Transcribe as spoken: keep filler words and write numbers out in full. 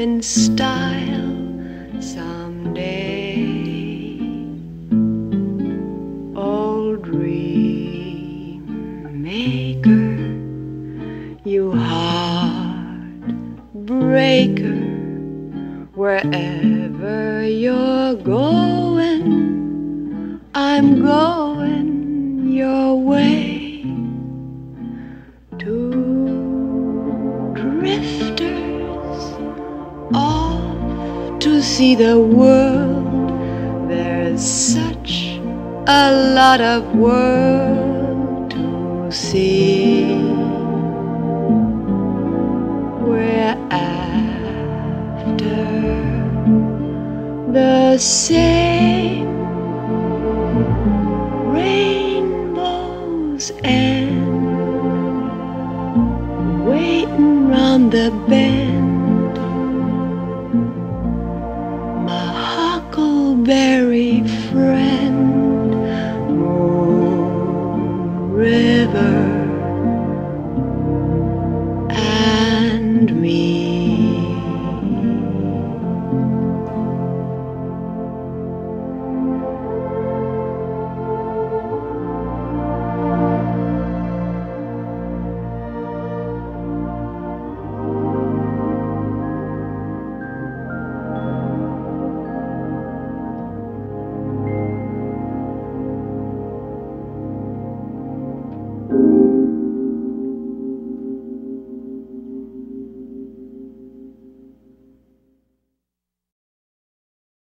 in style someday. Old dream maker, you heartbreaker, wherever you're going, I'm going your way. Two drifters off to see the world. There's such a lot of world to see. We're after the same rainbows and waiting round the bend, my huckleberry